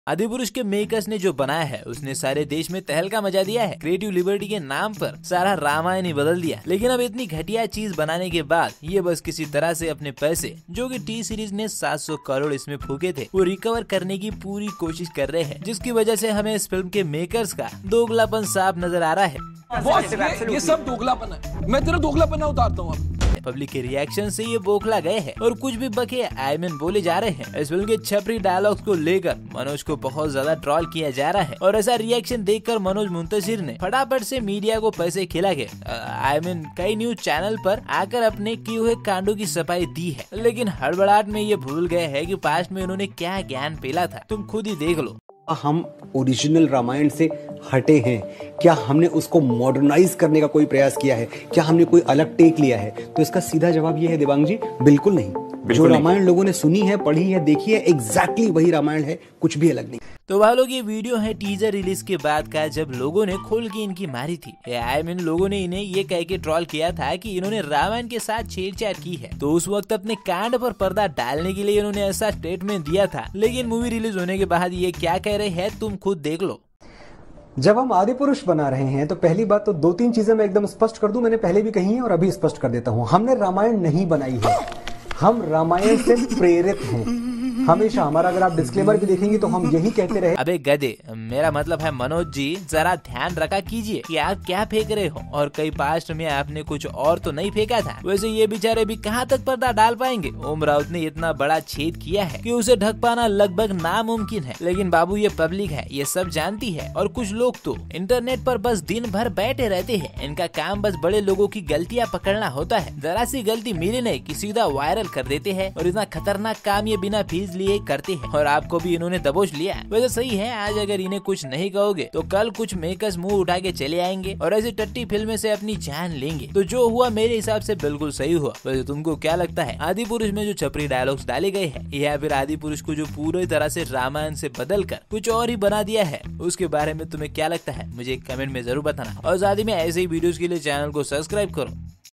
आदिपुरुष के मेकर्स ने जो बनाया है उसने सारे देश में तहलका मचा दिया है। क्रिएटिव लिबर्टी के नाम पर सारा रामायण ही बदल दिया। लेकिन अब इतनी घटिया चीज बनाने के बाद ये बस किसी तरह से अपने पैसे जो कि टी सीरीज ने 700 करोड़ इसमें फूके थे वो रिकवर करने की पूरी कोशिश कर रहे हैं, जिसकी वजह से हमें इस फिल्म के मेकर्स का दोगलापन साफ नजर आ रहा है। ये सब दोगलापन है, मैं तेरा दोगलापन उतारता हूँ। पब्लिक के रिएक्शन से ये बौखला गए हैं और कुछ भी बके आई मीन बोले जा रहे हैं। इस फिल्म के छपरी डायलॉग्स को लेकर मनोज को बहुत ज्यादा ट्रोल किया जा रहा है और ऐसा रिएक्शन देखकर मनोज मुंतशिर ने फटाफट से मीडिया को पैसे खिला के आई मीन कई न्यूज चैनल पर आकर अपने किए हुए कांडों की सफाई दी है। लेकिन हड़बड़ाहट में ये भूल गए हैं कि पास्ट में उन्होंने क्या ज्ञान पेला था। तुम खुद ही देख लो। हम ओरिजिनल रामायण से हटे हैं क्या? हमने उसको मॉडर्नाइज करने का कोई प्रयास किया है क्या? हमने कोई अलग टेक लिया है? तो इसका सीधा जवाब ये है देवांग जी, बिल्कुल नहीं। जो रामायण लोगों ने सुनी है, पढ़ी है, देखी है, एग्जैक्टली वही रामायण है, कुछ भी अलग नहीं। तो वह लोग ये वीडियो है टीजर रिलीज के बाद का, जब लोगों ने खोल के इनकी मारी थी। आई मीन लोगों ने इन्हें ये कह के ट्रोल किया था कि इन्होंने रामायण के साथ छेड़छाड़ की है। तो उस वक्त अपने कांड पर पर्दा डालने के लिए इन्होंने ऐसा स्टेटमेंट दिया था। लेकिन मूवी रिलीज होने के बाद ये क्या कह रहे हैं तुम खुद देख लो। जब हम आदिपुरुष बना रहे हैं तो पहली बात तो 2-3 चीजें मैं एकदम स्पष्ट कर दूं, मैंने पहले भी कही है और अभी स्पष्ट कर देता हूं। हमने रामायण नहीं बनाई है, हम रामायण से प्रेरित हैं। हमेशा हमारा, अगर आप डिस्क्लेमर भी देखेंगे तो हम यही कहते रहे। अबे गधे, मेरा मतलब है मनोज जी, जरा ध्यान रखा कीजिए कि आप क्या फेंक रहे हो और कई पास्ट में आपने कुछ और तो नहीं फेंका था। वैसे ये बेचारे भी कहाँ तक पर्दा डाल पाएंगे। ओम राउत ने इतना बड़ा छेद किया है कि उसे ढक पाना लगभग नामुमकिन है। लेकिन बाबू ये पब्लिक है, ये सब जानती है और कुछ लोग तो इंटरनेट पर बस दिन भर बैठे रहते हैं। इनका काम बस बड़े लोगों की गलतियाँ पकड़ना होता है। जरा सी गलती मिले नहीं कि सीधा वायरल कर देते हैं और इतना खतरनाक काम ये बिना फीस लिए करते हैं और आपको भी इन्होंने दबोच लिया। वैसे सही है, आज अगर इन्हें कुछ नहीं कहोगे तो कल कुछ मेकर्स मुंह उठा के चले आएंगे और ऐसी टट्टी फिल्में से अपनी जान लेंगे। तो जो हुआ मेरे हिसाब से बिल्कुल सही हुआ। वैसे तुमको क्या लगता है, आदिपुरुष में जो छपरी डायलॉग्स डाले गए हैं या फिर आदिपुरुष को जो पूरी तरह से रामायण से बदल कर कुछ और ही बना दिया है, उसके बारे में तुम्हें क्या लगता है मुझे कमेंट में जरूर बताना। और साथ ही में ऐसे ही वीडियोस के लिए चैनल को सब्सक्राइब करो।